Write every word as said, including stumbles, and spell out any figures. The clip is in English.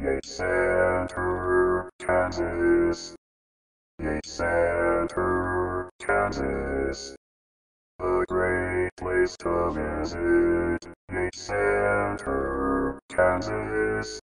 Yates Center, Kansas. Yates Center, Kansas. A great place to visit. Yates Center, Kansas.